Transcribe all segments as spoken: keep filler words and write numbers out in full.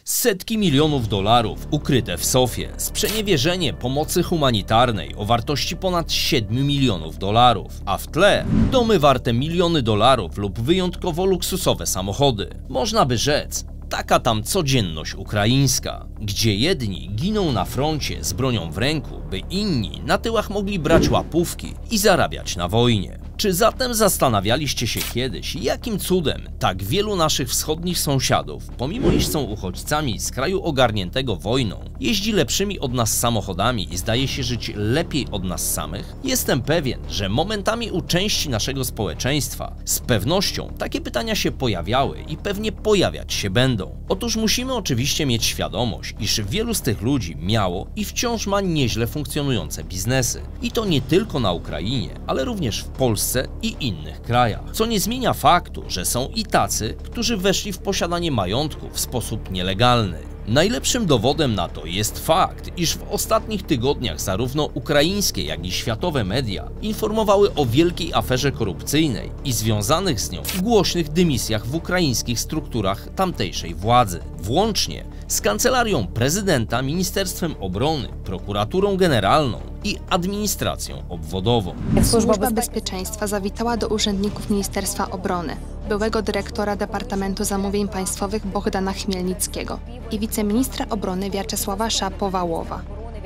Setki milionów dolarów ukryte w sofie, sprzeniewierzenie pomocy humanitarnej o wartości ponad siedmiu milionów dolarów, a w tle domy warte miliony dolarów lub wyjątkowo luksusowe samochody. Można by rzec, taka tam codzienność ukraińska, gdzie jedni giną na froncie z bronią w ręku, by inni na tyłach mogli brać łapówki i zarabiać na wojnie. Czy zatem zastanawialiście się kiedyś, jakim cudem tak wielu naszych wschodnich sąsiadów, pomimo iż są uchodźcami z kraju ogarniętego wojną, jeździ lepszymi od nas samochodami i zdaje się żyć lepiej od nas samych? Jestem pewien, że momentami u części naszego społeczeństwa z pewnością takie pytania się pojawiały i pewnie pojawiać się będą. Otóż musimy oczywiście mieć świadomość, iż wielu z tych ludzi miało i wciąż ma nieźle funkcjonujące biznesy. I to nie tylko na Ukrainie, ale również w Polsce i innych krajach. Co nie zmienia faktu, że są i tacy, którzy weszli w posiadanie majątku w sposób nielegalny. Najlepszym dowodem na to jest fakt, iż w ostatnich tygodniach zarówno ukraińskie, jak i światowe media informowały o wielkiej aferze korupcyjnej i związanych z nią głośnych dymisjach w ukraińskich strukturach tamtejszej władzy, włącznie z Kancelarią Prezydenta, Ministerstwem Obrony, Prokuraturą Generalną i Administracją Obwodową. Służba Bezpieczeństwa zawitała do urzędników Ministerstwa Obrony, byłego dyrektora Departamentu Zamówień Państwowych Bohdana Chmielnickiego i wiceministra obrony Wiaczesława Szapowalowa.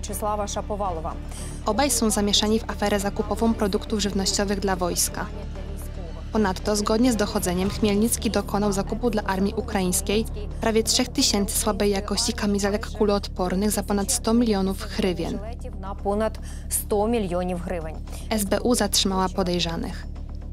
Obaj są zamieszani w aferę zakupową produktów żywnościowych dla wojska. Ponadto, zgodnie z dochodzeniem, Chmielnicki dokonał zakupu dla armii ukraińskiej prawie trzech tysięcy słabej jakości kamizelek kuloodpornych za ponad sto milionów hrywien. S B U zatrzymała podejrzanych.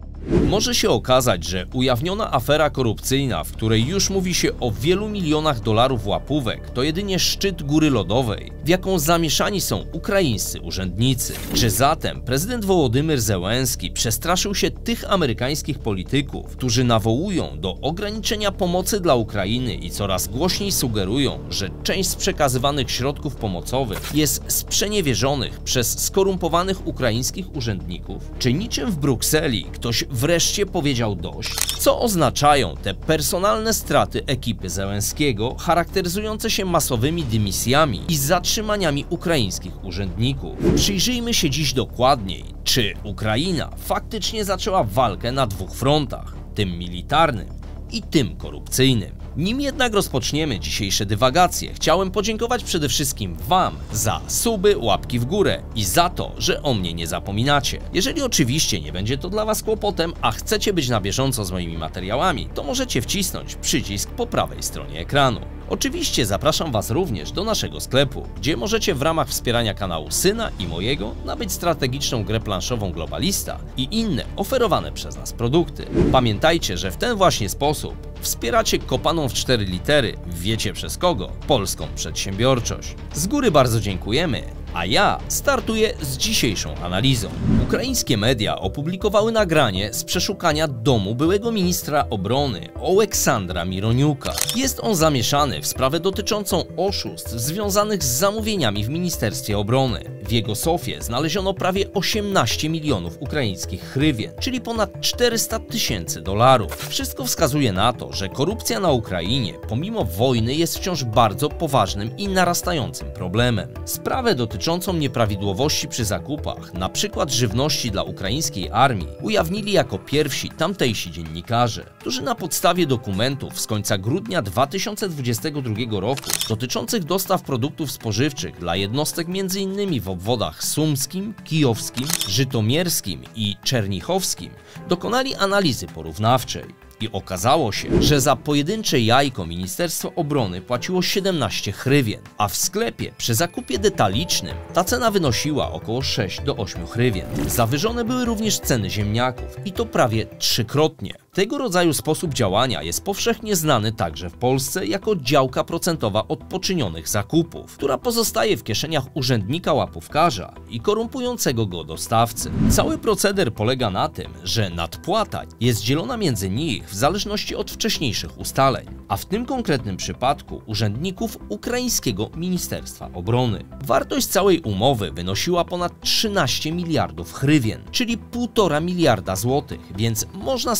Może się okazać, że ujawniona afera korupcyjna, w której już mówi się o wielu milionach dolarów łapówek, to jedynie szczyt góry lodowej, w jaką zamieszani są ukraińscy urzędnicy. Czy zatem prezydent Wołodymyr Zełenski przestraszył się tych amerykańskich polityków, którzy nawołują do ograniczenia pomocy dla Ukrainy i coraz głośniej sugerują, że część z przekazywanych środków pomocowych jest sprzeniewierzonych przez skorumpowanych ukraińskich urzędników? Czy niczym w Brukseli ktoś wreszcie powiedział dość? Co oznaczają te personalne straty ekipy Zełenskiego, charakteryzujące się masowymi dymisjami i zatrzymaniami ukraińskich urzędników? Przyjrzyjmy się dziś dokładniej, czy Ukraina faktycznie zaczęła walkę na dwóch frontach, tym militarnym i tym korupcyjnym. Nim jednak rozpoczniemy dzisiejsze dywagacje, chciałem podziękować przede wszystkim Wam za suby, łapki w górę i za to, że o mnie nie zapominacie. Jeżeli oczywiście nie będzie to dla Was kłopotem, a chcecie być na bieżąco z moimi materiałami, to możecie wcisnąć przycisk po prawej stronie ekranu. Oczywiście zapraszam Was również do naszego sklepu, gdzie możecie w ramach wspierania kanału syna i mojego nabyć strategiczną grę planszową Globalista i inne oferowane przez nas produkty. Pamiętajcie, że w ten właśnie sposób wspieracie kopaną w cztery litery, wiecie przez kogo, polską przedsiębiorczość. Z góry bardzo dziękujemy, a ja startuję z dzisiejszą analizą. Ukraińskie media opublikowały nagranie z przeszukania domu byłego ministra obrony Oleksandra Mironiuka. Jest on zamieszany w sprawę dotyczącą oszustw związanych z zamówieniami w Ministerstwie Obrony. W jego sofie znaleziono prawie osiemnaście milionów ukraińskich hrywien, czyli ponad czterysta tysięcy dolarów. Wszystko wskazuje na to, że korupcja na Ukrainie pomimo wojny jest wciąż bardzo poważnym i narastającym problemem. Sprawę dotyczącą nieprawidłowości przy zakupach, na przykład żywności dla ukraińskiej armii, ujawnili jako pierwsi tamtejsi dziennikarze, którzy na podstawie dokumentów z końca grudnia dwa tysiące dwudziestego drugiego roku dotyczących dostaw produktów spożywczych dla jednostek między innymi w obwodach sumskim, kijowskim, żytomierskim i czernichowskim dokonali analizy porównawczej. I okazało się, że za pojedyncze jajko Ministerstwo Obrony płaciło siedemnaście hrywien, a w sklepie przy zakupie detalicznym ta cena wynosiła około sześć do ośmiu hrywien. Zawyżone były również ceny ziemniaków i to prawie trzykrotnie. Tego rodzaju sposób działania jest powszechnie znany także w Polsce jako działka procentowa od poczynionych zakupów, która pozostaje w kieszeniach urzędnika łapówkarza i korumpującego go dostawcy. Cały proceder polega na tym, że nadpłata jest dzielona między nich w zależności od wcześniejszych ustaleń, a w tym konkretnym przypadku urzędników ukraińskiego Ministerstwa Obrony. Wartość całej umowy wynosiła ponad trzynaście miliardów hrywien, czyli półtora miliarda złotych, więc można sobie łatwo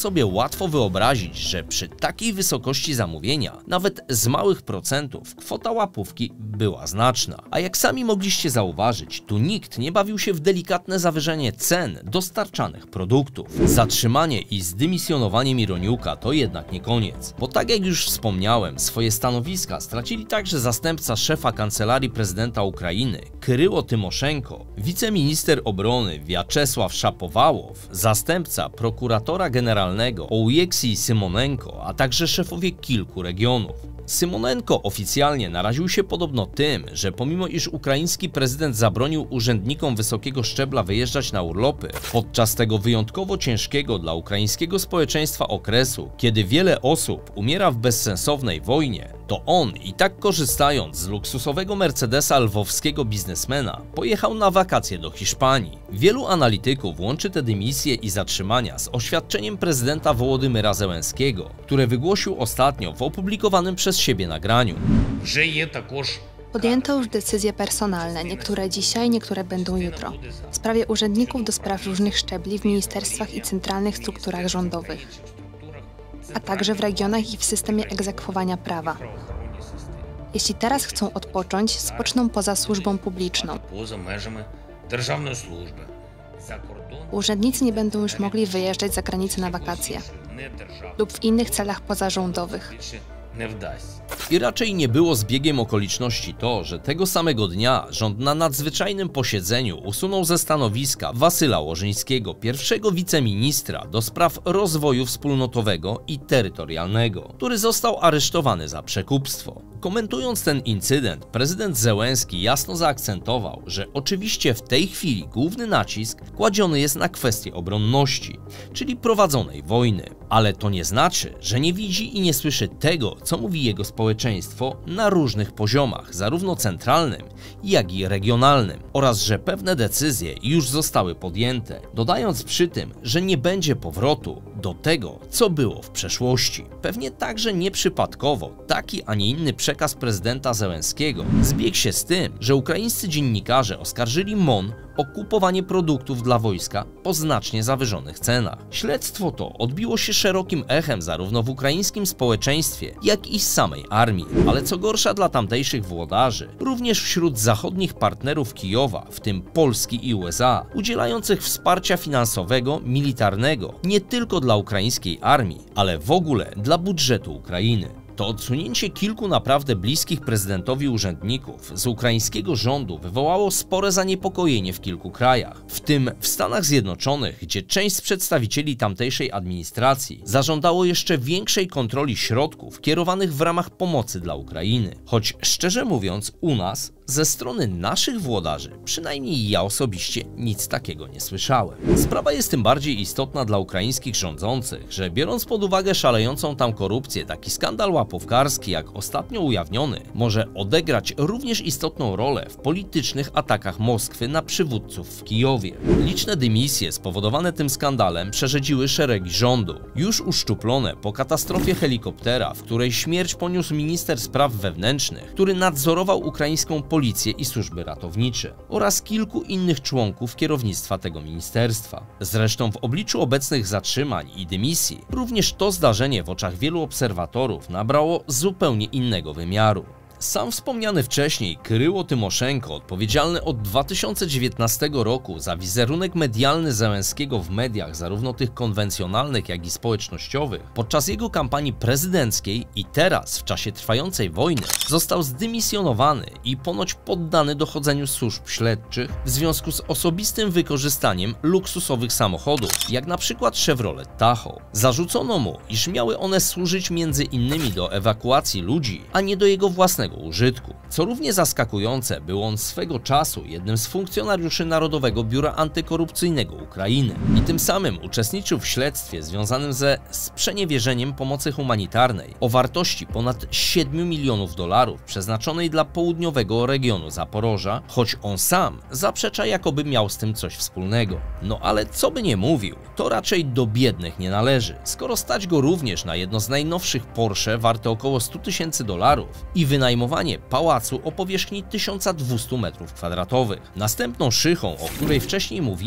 łatwo wyobrazić, że przy takiej wysokości zamówienia, nawet z małych procentów, kwota łapówki była znaczna. A jak sami mogliście zauważyć, tu nikt nie bawił się w delikatne zawyżenie cen dostarczanych produktów. Zatrzymanie i zdymisjonowanie Mironiuka to jednak nie koniec, bo tak jak już wspomniałem, swoje stanowiska stracili także zastępca szefa Kancelarii Prezydenta Ukrainy Kryło Tymoszenko, wiceminister obrony Wiaczesław Szapowałow, zastępca prokuratora generalnego Ołeksij Symonenko, a także szefowie kilku regionów. Symonenko oficjalnie naraził się podobno tym, że pomimo iż ukraiński prezydent zabronił urzędnikom wysokiego szczebla wyjeżdżać na urlopy, podczas tego wyjątkowo ciężkiego dla ukraińskiego społeczeństwa okresu, kiedy wiele osób umiera w bezsensownej wojnie, to on i tak korzystając z luksusowego Mercedesa lwowskiego biznesmena, pojechał na wakacje do Hiszpanii. Wielu analityków łączy te dymisje i zatrzymania z oświadczeniem prezydenta Wołodymyra Zełenskiego, które wygłosił ostatnio w opublikowanym przez siebie nagraniu. Podjęto już decyzje personalne, niektóre dzisiaj, niektóre będą jutro, w sprawie urzędników do spraw różnych szczebli w ministerstwach i centralnych strukturach rządowych, a także w regionach i w systemie egzekwowania prawa. Jeśli teraz chcą odpocząć, spoczną poza służbą publiczną. Urzędnicy nie będą już mogli wyjeżdżać za granicę na wakacje lub w innych celach pozarządowych. I raczej nie było zbiegiem okoliczności to, że tego samego dnia rząd na nadzwyczajnym posiedzeniu usunął ze stanowiska Wasyla Łożyńskiego, pierwszego wiceministra do spraw rozwoju wspólnotowego i terytorialnego, który został aresztowany za przekupstwo. Komentując ten incydent, prezydent Zełenski jasno zaakcentował, że oczywiście w tej chwili główny nacisk kładziony jest na kwestię obronności, czyli prowadzonej wojny, ale to nie znaczy, że nie widzi i nie słyszy tego, co mówi jego społeczeństwo na różnych poziomach, zarówno centralnym, jak i regionalnym, oraz że pewne decyzje już zostały podjęte, dodając przy tym, że nie będzie powrotu do tego, co było w przeszłości. Pewnie także nieprzypadkowo taki, a nie inny przekaz prezydenta Zełenskiego zbiegł się z tym, że ukraińscy dziennikarze oskarżyli M O N o kupowanie produktów dla wojska po znacznie zawyżonych cenach. Śledztwo to odbiło się szerokim echem zarówno w ukraińskim społeczeństwie, jak i z samej armii, ale co gorsza dla tamtejszych włodarzy, również wśród zachodnich partnerów Kijowa, w tym Polski i U S A, udzielających wsparcia finansowego, militarnego nie tylko dla ukraińskiej armii, ale w ogóle dla budżetu Ukrainy. To odsunięcie kilku naprawdę bliskich prezydentowi urzędników z ukraińskiego rządu wywołało spore zaniepokojenie w kilku krajach, w tym w Stanach Zjednoczonych, gdzie część z przedstawicieli tamtejszej administracji zażądało jeszcze większej kontroli środków kierowanych w ramach pomocy dla Ukrainy. Choć szczerze mówiąc, u nas ze strony naszych włodarzy, przynajmniej ja osobiście, nic takiego nie słyszałem. Sprawa jest tym bardziej istotna dla ukraińskich rządzących, że biorąc pod uwagę szalejącą tam korupcję, taki skandal łapówkarski jak ostatnio ujawniony może odegrać również istotną rolę w politycznych atakach Moskwy na przywódców w Kijowie. Liczne dymisje spowodowane tym skandalem przerzedziły szeregi rządu, już uszczuplone po katastrofie helikoptera, w której śmierć poniósł minister spraw wewnętrznych, który nadzorował ukraińską policję i służby ratownicze, oraz kilku innych członków kierownictwa tego ministerstwa. Zresztą w obliczu obecnych zatrzymań i dymisji, również to zdarzenie w oczach wielu obserwatorów nabrało zupełnie innego wymiaru. Sam wspomniany wcześniej Kryło Tymoszenko, odpowiedzialny od dwa tysiące dziewiętnastego roku za wizerunek medialny Zełenskiego w mediach, zarówno tych konwencjonalnych, jak i społecznościowych, podczas jego kampanii prezydenckiej i teraz, w czasie trwającej wojny, został zdymisjonowany i ponoć poddany dochodzeniu służb śledczych w związku z osobistym wykorzystaniem luksusowych samochodów, jak na przykład Chevrolet Tahoe. Zarzucono mu, iż miały one służyć między innymi do ewakuacji ludzi, a nie do jego własnego użytku. Co równie zaskakujące, był on swego czasu jednym z funkcjonariuszy Narodowego Biura Antykorupcyjnego Ukrainy i tym samym uczestniczył w śledztwie związanym ze sprzeniewierzeniem pomocy humanitarnej o wartości ponad siedmiu milionów dolarów przeznaczonej dla południowego regionu Zaporoża, choć on sam zaprzecza, jakoby miał z tym coś wspólnego. No ale co by nie mówił, to raczej do biednych nie należy, skoro stać go również na jedno z najnowszych Porsche warte około stu tysięcy dolarów i wynajmowanie pałacu o powierzchni tysiąca dwustu metrów kwadratowych. Następną szychą, o której wcześniej mówiłem,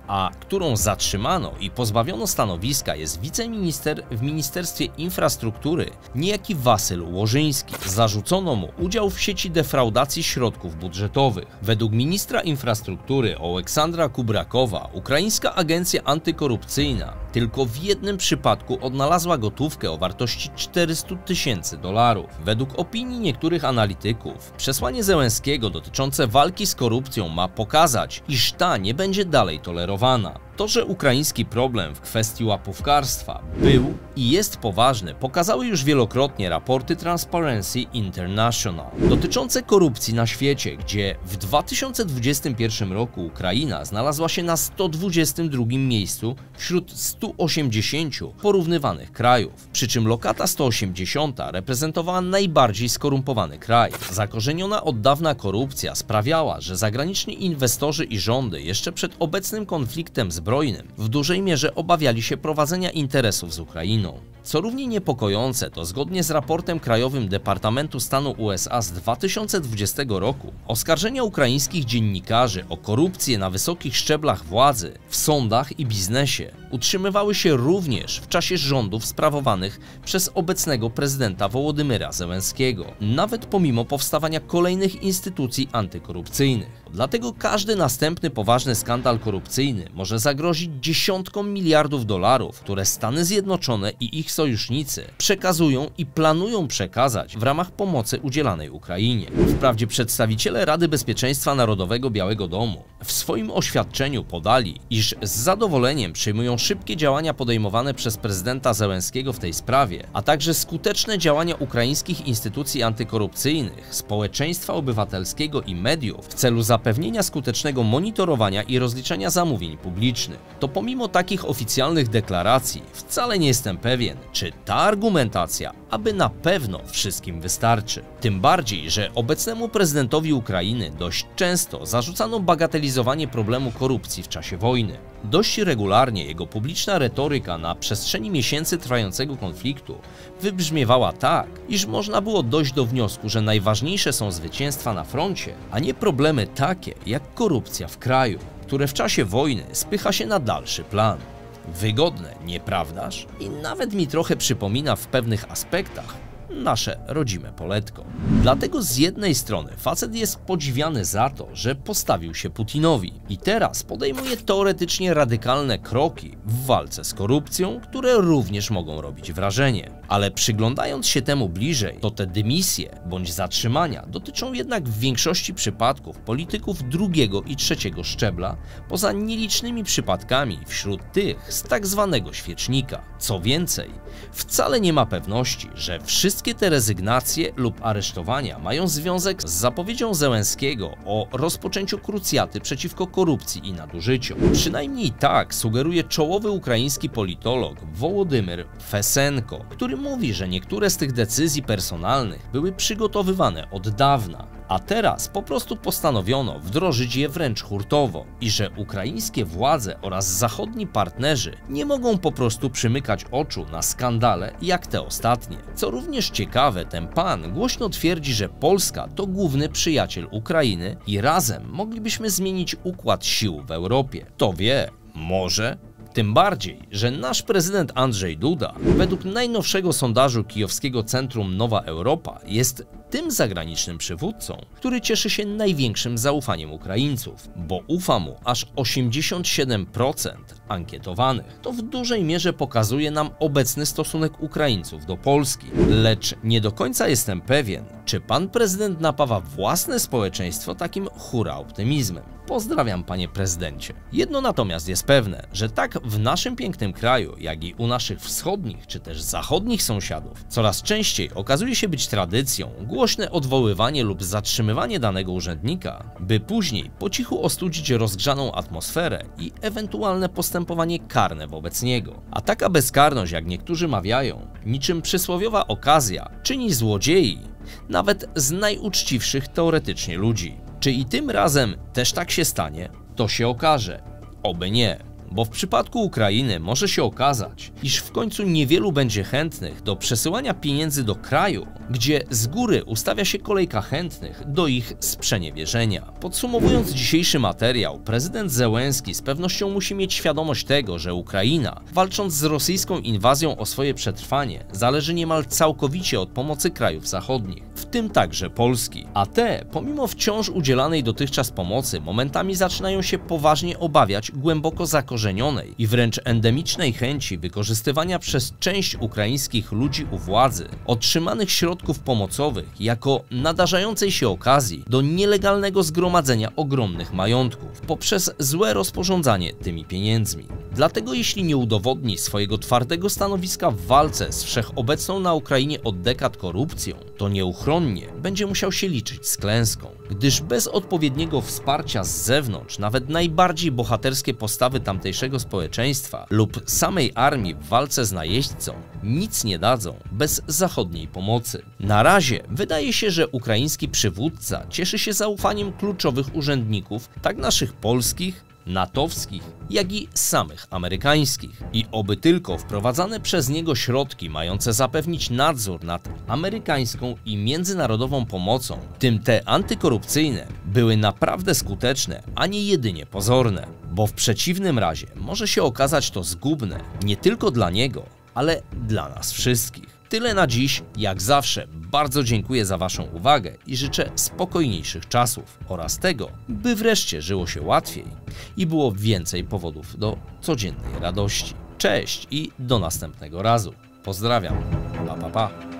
a którą zatrzymano i pozbawiono stanowiska, jest wiceminister w Ministerstwie Infrastruktury, niejaki Wasyl Łożyński. Zarzucono mu udział w sieci defraudacji środków budżetowych. Według ministra infrastruktury Oleksandra Kubrakowa ukraińska agencja antykorupcyjna tylko w jednym przypadku odnalazła gotówkę o wartości czterystu tysięcy dolarów. Według opinii niektórych analityków przesłanie Zełenskiego dotyczące walki z korupcją ma pokazać, iż ta nie będzie dalej tolerowana. To, że ukraiński problem w kwestii łapówkarstwa był i jest poważny, pokazały już wielokrotnie raporty Transparency International dotyczące korupcji na świecie, gdzie w dwa tysiące dwudziestym pierwszym roku Ukraina znalazła się na sto dwudziestym drugim miejscu wśród stu osiemdziesięciu porównywanych krajów. Przy czym lokata sto osiemdziesiąta reprezentowała najbardziej skorumpowany kraj. Zakorzeniona od dawna korupcja sprawiała, że zagraniczni inwestorzy i rządy jeszcze przed obecnym konfliktem zbrojnym w dużej mierze obawiali się prowadzenia interesów z Ukrainą. Co równie niepokojące, to zgodnie z raportem Krajowym Departamentu Stanu U S A z dwa tysiące dwudziestego roku, oskarżenia ukraińskich dziennikarzy o korupcję na wysokich szczeblach władzy, w sądach i biznesie utrzymywały się również w czasie rządów sprawowanych przez obecnego prezydenta Wołodymyra Zełenskiego, nawet pomimo powstawania kolejnych instytucji antykorupcyjnych. Dlatego każdy następny poważny skandal korupcyjny może zagrozić dziesiątkom miliardów dolarów, które Stany Zjednoczone i ich sojusznicy przekazują i planują przekazać w ramach pomocy udzielanej Ukrainie. Wprawdzie przedstawiciele Rady Bezpieczeństwa Narodowego Białego Domu w swoim oświadczeniu podali, iż z zadowoleniem przyjmują szybkie działania podejmowane przez prezydenta Zełenskiego w tej sprawie, a także skuteczne działania ukraińskich instytucji antykorupcyjnych, społeczeństwa obywatelskiego i mediów w celu zapewnienia skutecznego monitorowania i rozliczania zamówień publicznych. To pomimo takich oficjalnych deklaracji wcale nie jestem pewien, czy ta argumentacja aby na pewno wszystkim wystarczy. Tym bardziej, że obecnemu prezydentowi Ukrainy dość często zarzucano bagatelizowanie problemu korupcji w czasie wojny. Dość regularnie jego publiczna retoryka na przestrzeni miesięcy trwającego konfliktu wybrzmiewała tak, iż można było dojść do wniosku, że najważniejsze są zwycięstwa na froncie, a nie problemy takie jak korupcja w kraju, które w czasie wojny spycha się na dalszy plan. Wygodne, nieprawdaż? I nawet mi trochę przypomina w pewnych aspektach nasze rodzime poletko. Dlatego z jednej strony facet jest podziwiany za to, że postawił się Putinowi i teraz podejmuje teoretycznie radykalne kroki w walce z korupcją, które również mogą robić wrażenie. Ale przyglądając się temu bliżej, to te dymisje bądź zatrzymania dotyczą jednak w większości przypadków polityków drugiego i trzeciego szczebla, poza nielicznymi przypadkami wśród tych z tak zwanego świecznika. Co więcej, wcale nie ma pewności, że wszystkie te rezygnacje lub aresztowania mają związek z zapowiedzią Zełenskiego o rozpoczęciu krucjaty przeciwko korupcji i nadużyciom. Przynajmniej tak sugeruje czołowy ukraiński politolog Wołodymyr Fesenko, który mówi, że niektóre z tych decyzji personalnych były przygotowywane od dawna, a teraz po prostu postanowiono wdrożyć je wręcz hurtowo i że ukraińskie władze oraz zachodni partnerzy nie mogą po prostu przymykać oczu na skandale jak te ostatnie. Co również ciekawe, ten pan głośno twierdzi, że Polska to główny przyjaciel Ukrainy i razem moglibyśmy zmienić układ sił w Europie. Kto wie, może? Tym bardziej, że nasz prezydent Andrzej Duda, według najnowszego sondażu kijowskiego Centrum Nowa Europa, jest tym zagranicznym przywódcą, który cieszy się największym zaufaniem Ukraińców, bo ufa mu aż osiemdziesiąt siedem procent ankietowanych. To w dużej mierze pokazuje nam obecny stosunek Ukraińców do Polski. Lecz nie do końca jestem pewien, czy pan prezydent napawa własne społeczeństwo takim hura optymizmem. Pozdrawiam, panie prezydencie. Jedno natomiast jest pewne, że tak w naszym pięknym kraju, jak i u naszych wschodnich czy też zachodnich sąsiadów coraz częściej okazuje się być tradycją głośne odwoływanie lub zatrzymywanie danego urzędnika, by później po cichu ostudzić rozgrzaną atmosferę i ewentualne postępowanie karne wobec niego. A taka bezkarność, jak niektórzy mawiają, niczym przysłowiowa okazja, czyni złodziei nawet z najuczciwszych teoretycznie ludzi. Czy i tym razem też tak się stanie? To się okaże. Oby nie. bo w przypadku Ukrainy może się okazać, iż w końcu niewielu będzie chętnych do przesyłania pieniędzy do kraju, gdzie z góry ustawia się kolejka chętnych do ich sprzeniewierzenia. Podsumowując dzisiejszy materiał, prezydent Zełenski z pewnością musi mieć świadomość tego, że Ukraina, walcząc z rosyjską inwazją o swoje przetrwanie, zależy niemal całkowicie od pomocy krajów zachodnich, w tym także Polski. A te, pomimo wciąż udzielanej dotychczas pomocy, momentami zaczynają się poważnie obawiać głęboko zakorzenionej i wręcz endemicznej chęci wykorzystywania przez część ukraińskich ludzi u władzy otrzymanych środków pomocowych jako nadarzającej się okazji do nielegalnego zgromadzenia ogromnych majątków poprzez złe rozporządzanie tymi pieniędzmi. Dlatego jeśli nie udowodni swojego twardego stanowiska w walce z wszechobecną na Ukrainie od dekad korupcją, to nieuchronnie będzie musiał się liczyć z klęską, gdyż bez odpowiedniego wsparcia z zewnątrz nawet najbardziej bohaterskie postawy tamtejszego społeczeństwa lub samej armii w walce z najeźdźcą nic nie dadzą bez zachodniej pomocy. Na razie wydaje się, że ukraiński przywódca cieszy się zaufaniem kluczowych urzędników, tak naszych polskich, natowskich, jak i samych amerykańskich. I oby tylko wprowadzane przez niego środki mające zapewnić nadzór nad amerykańską i międzynarodową pomocą, tym te antykorupcyjne, były naprawdę skuteczne, a nie jedynie pozorne, bo w przeciwnym razie może się okazać to zgubne nie tylko dla niego, ale dla nas wszystkich. Tyle na dziś, jak zawsze bardzo dziękuję za Waszą uwagę i życzę spokojniejszych czasów oraz tego, by wreszcie żyło się łatwiej i było więcej powodów do codziennej radości. Cześć i do następnego razu. Pozdrawiam. Pa, pa, pa.